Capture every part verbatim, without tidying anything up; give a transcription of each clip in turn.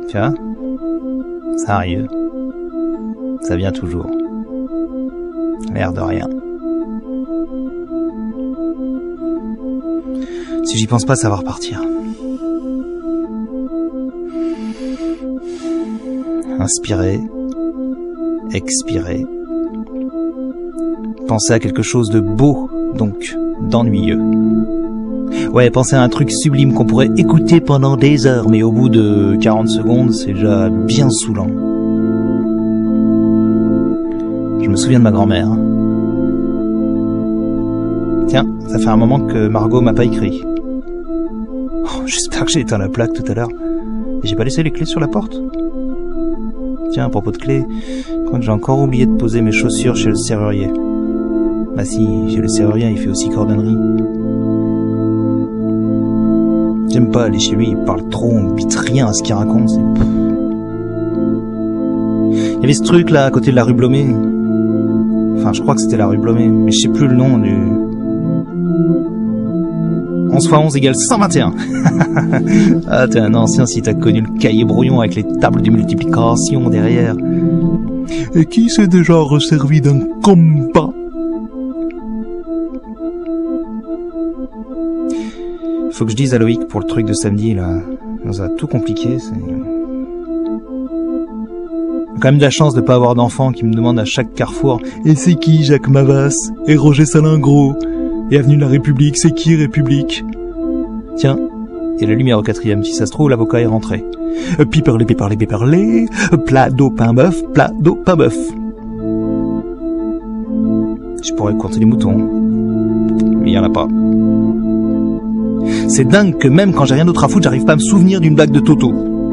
Tu vois? Ça arrive. Ça vient toujours. L'air de rien. Si j'y pense pas, ça va repartir. Inspirer. Expirer. Penser à quelque chose de beau, donc d'ennuyeux. Ouais, penser à un truc sublime qu'on pourrait écouter pendant des heures, mais au bout de quarante secondes, c'est déjà bien saoulant. Je me souviens de ma grand-mère. Tiens, ça fait un moment que Margot m'a pas écrit. Oh, j'espère que j'ai éteint la plaque tout à l'heure. Et j'ai pas laissé les clés sur la porte. Tiens, à propos de clés, je crois que j'ai encore oublié de poser mes chaussures chez le serrurier. Bah si, chez le serrurier, il fait aussi cordonnerie. J'aime pas aller chez lui, il parle trop, on bite rien à ce qu'il raconte. C'est... Il y avait ce truc là, à côté de la rue Blomet. Enfin, je crois que c'était la rue Blomet, mais je sais plus le nom du... onze fois onze égale cent vingt et un. Ah, t'es un ancien si t'as connu le cahier brouillon avec les tables de multiplication derrière. Et qui s'est déjà resservi d'un compas? Faut que je dise à Loïc pour le truc de samedi, là. Ça a tout compliqué, c'est... J'ai quand même de la chance de pas avoir d'enfants qui me demandent à chaque carrefour « Et c'est qui Jacques Mavas? Et Roger Salingro? Et Avenue de la République, c'est qui République ?» Tiens, il y a la lumière au quatrième, si ça se trouve, l'avocat est rentré. « Piperlé, piperlé, piperlé, plat d'eau, pain bœuf, plat d'eau, pain bœuf. » Je pourrais compter les moutons, mais il y en a pas. C'est dingue que même quand j'ai rien d'autre à foutre, j'arrive pas à me souvenir d'une blague de Toto.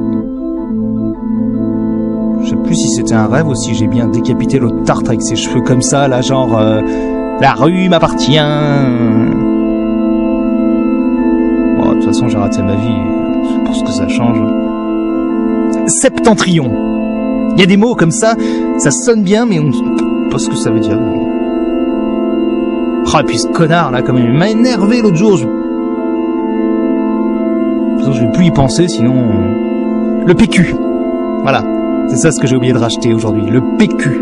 Je sais plus si c'était un rêve ou si j'ai bien décapité l'autre tarte avec ses cheveux comme ça, là, genre... Euh, la rue m'appartient. Bon, de toute façon, j'ai raté ma vie. C'est pour ce que ça change. Septentrion. Il y a des mots comme ça, ça sonne bien, mais on... pas ce que ça veut dire. Oh, et puis ce connard, là, comme il m'a énervé l'autre jour, je... Je vais plus y penser, sinon... Le P Q. Voilà. C'est ça ce que j'ai oublié de racheter aujourd'hui. Le P Q.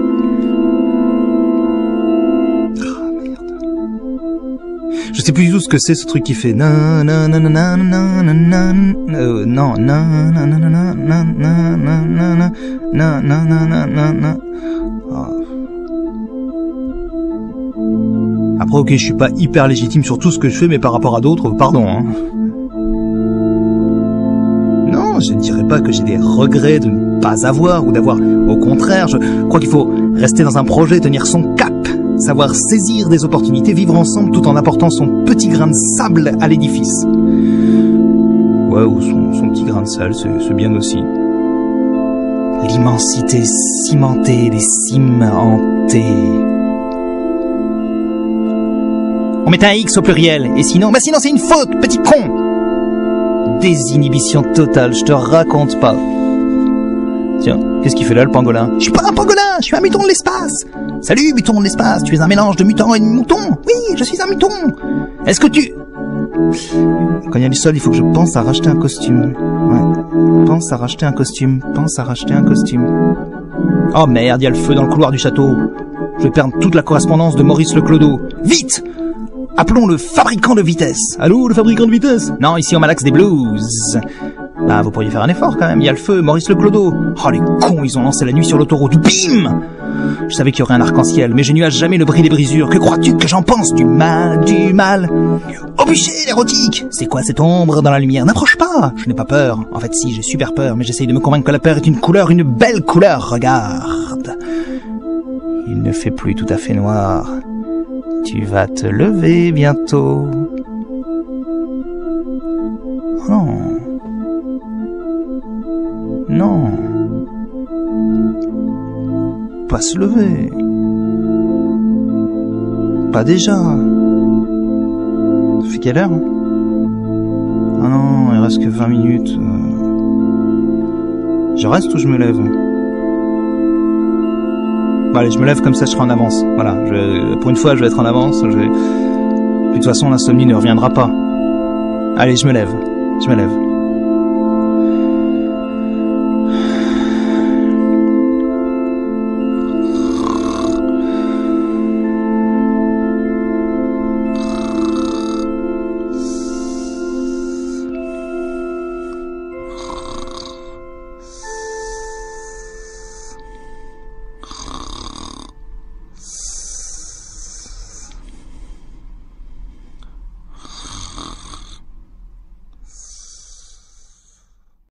Oh, merde. Je sais plus du tout ce que c'est, ce truc qui fait... Non, non, non, non, non, non, non, non, euh, non, non, non, non, non, non, non, non, non, non, non, non, non, non. Après, ok, je suis pas hyper légitime sur tout ce que je fais, mais par rapport à d'autres, pardon, hein. Je ne dirais pas que j'ai des regrets de ne pas avoir ou d'avoir... Au contraire, je crois qu'il faut rester dans un projet, tenir son cap, savoir saisir des opportunités, vivre ensemble tout en apportant son petit grain de sable à l'édifice. Ouais, ou son, son petit grain de sable, c'est bien aussi. L'immensité cimentée, les cimes hantées. On met un X au pluriel, et sinon... Bah sinon c'est une faute, petit con! Désinhibition totale, je te raconte pas. Tiens, qu'est-ce qu'il fait là, le pangolin? Je suis pas un pangolin, je suis un muton de l'espace. Salut, muton de l'espace, tu es un mélange de mutant et de mouton. Oui, je suis un muton. Est-ce que tu... Quand il y a du sol, il faut que je pense à racheter un costume. Ouais, pense à racheter un costume, pense à racheter un costume. Oh merde, il y a le feu dans le couloir du château. Je vais perdre toute la correspondance de Maurice Le Clodo. Vite! Appelons le fabricant de vitesse. Allô, le fabricant de vitesse? Non, ici au Malax des Blues. Bah, vous pourriez faire un effort quand même. Il y a le feu, Maurice Le Clodo. Oh, les cons, ils ont lancé la nuit sur l'autoroute. Bim! Je savais qu'il y aurait un arc-en-ciel, mais je nuage jamais le bris des brisures. Que crois-tu que j'en pense? Du mal, du mal. Au bûcher, l'érotique! C'est quoi cette ombre dans la lumière? N'approche pas! Je n'ai pas peur. En fait, si, j'ai super peur, mais j'essaye de me convaincre que la peur est une couleur, une belle couleur. Regarde. Il ne fait plus tout à fait noir. Tu vas te lever bientôt. Oh non. Non. Pas se lever. Pas déjà. Ça fait quelle heure? Ah non, il reste que vingt minutes. Je reste ou je me lève? Bon, allez, je me lève comme ça, je serai en avance. Voilà, je, pour une fois, je vais être en avance. Je vais... De toute façon, l'insomnie ne reviendra pas. Allez, je me lève. Je me lève.